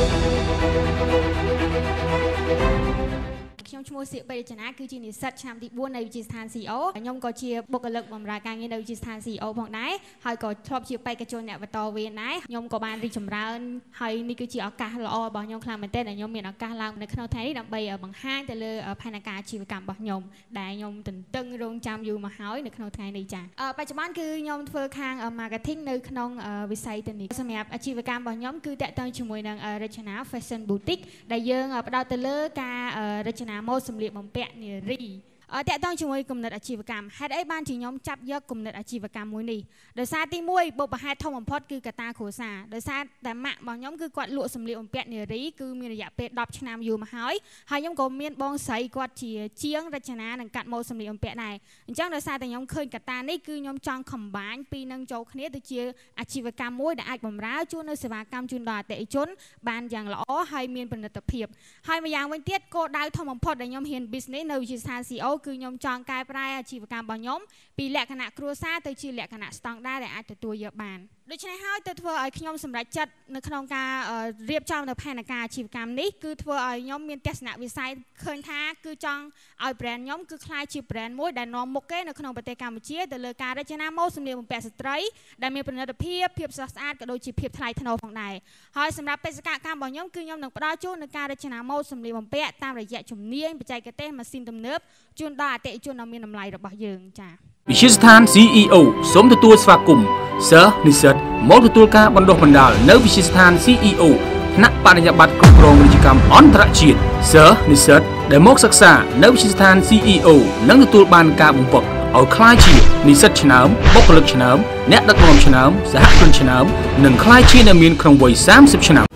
ខ្ញុំឈ្មោះសៀកបេរចនាគឺជានិស្សិតឆ្នាំទី4នៅវិទ្យាស្ថាន CEO ខ្ញុំក៏ជាបុគ្គលិកបម្រើការងារនៅវិទ្យាស្ថាន CEO ផងដែរហើយក៏ធ្លាប់ជាបេក្ខជនអ្នកបន្តវេនដែរខ្ញុំក៏បានរីកចម្រើនហើយនេះគឺជាឱកាសល្អរបស់ខ្ញុំខ្លាំងមែនទែនដែលខ្ញុំមានឱកាសឡើងនៅក្នុងថ្ងៃនេះដើម្បីបង្ហាញទៅលើផែនការអាជីវកម្មរបស់ខ្ញុំដែលខ្ញុំទន្ទឹងរង់ចាំយូរមកហើយនៅក្នុងថ្ងៃនេះចា៎បច្ចុប្បន្នគឺខ្ញុំធ្វើខាង marketing នៅក្នុងវិស័យទាំងនេះសម្រាប់អាជីវកម្មរបស់ខ្ញុំគឺតាក់ទងជាមួយនឹងរចនា fashion boutique ដែលយើងផ្ដោតទៅលើការរចនាម៉ូដសម្លៀកបំពាក់នារីតាក់ទងជាមួយគំនិតអាជីវកម្មហេតុអីបានជាខ្ញុំចាប់យកគំនិតអាជីវកម្មមួយនេះដោយសារទី1បុព្វហេតុធំបំផុតគឺកត្តាគ្រួសារដោយសារតែម៉ាក់របស់ខ្ញុំគឺគាត់លក់សម្លៀកបំពាក់នារីគឺមានរយៈពេល10ឆ្នាំយូរមកហើយខ្ញុំក៏មានបងស្រីគាត់ជាជាងរចនានិងកាត់ម៉ូដសម្លៀកបំពាក់ដែរអញ្ចឹងដោយសារតែខ្ញុំឃើញកត្តានេះគឺខ្ញុំចង់ combine ពីរនឹងចូលគ្នាទៅជាអាជីវកម្មមួយដែលអាចបម្រើជូននៅសេវាកម្មជូនដល់អតិថិជនបានយ៉ាងល្អហើយមានប្រណិតភាពហើយម្យ៉ាងវិញទៀតគោលដៅធំបំផុតដែលខ្ញុំហ៊ាន business នៅវិទ្យាស្ថាន CEO គឺខ្ញុំចង់កែប្រែអាជីវកម្មរបស់ខ្ញុំពីលក្ខណៈគ្រួសារទៅជាលក្ខណៈស្តង់ដារដែលអាចទទួលយកបានដូច្នេះហើយទៅធ្វើឲ្យខ្ញុំសម្រេចចិត្តនៅក្នុងការរៀបចំនៅផែនការអាជីវកម្មនេះគឺធ្វើឲ្យខ្ញុំមានទស្សនវិស័យឃើញថាគឺចង់ឲ្យ brand ខ្ញុំគឺក្លាយជា brand មួយដែលនាំមុខគេនៅក្នុងប្រទេសកម្ពុជាទៅលើការរចនាម៉ូដសម្លៀកបំពាក់ស្ត្រីដែលមានប្រណិតភាពភាពស្រស់ស្អាតក៏ដូចជាភាពថ្លៃថ្នូរផងដែរហើយសម្រាប់បេសកកម្មរបស់ខ្ញុំគឺខ្ញុំនឹងផ្ដល់ជូននៅការរចនាម៉ូដសម្លៀកបំពាក់តាមរយៈជំនាញបច្ចេកទេសម៉ាស៊ីនទំនើបជូនដល់អតិថិជនដ៏មានតម្លៃរបស់យើងចា៎វិទ្យាស្ថាន CEO សូមទទួលស្វាគមន៍សិស្សនិស្សិតមកទទួលការបណ្ដុះបណ្ដាលនៅវិទ្យាស្ថាន CEO ថ្នាក់បរិញ្ញាបត្រគ្រប់គ្រងពាណិជ្ជកម្មអន្តរជាតិសិស្សនិស្សិតដែលមកសិក្សានៅវិទ្យាស្ថាន CEO នឹងទទួលបានការបំផុសឲ្យក្លាយជានិស្សិតឆ្នើមបុគ្គលិកឆ្នើមអ្នកដឹកនាំឆ្នើមសហគ្រិនឆ្នើមនិងក្លាយជាអ្នកមានក្នុងវ័យ30ឆ្នាំ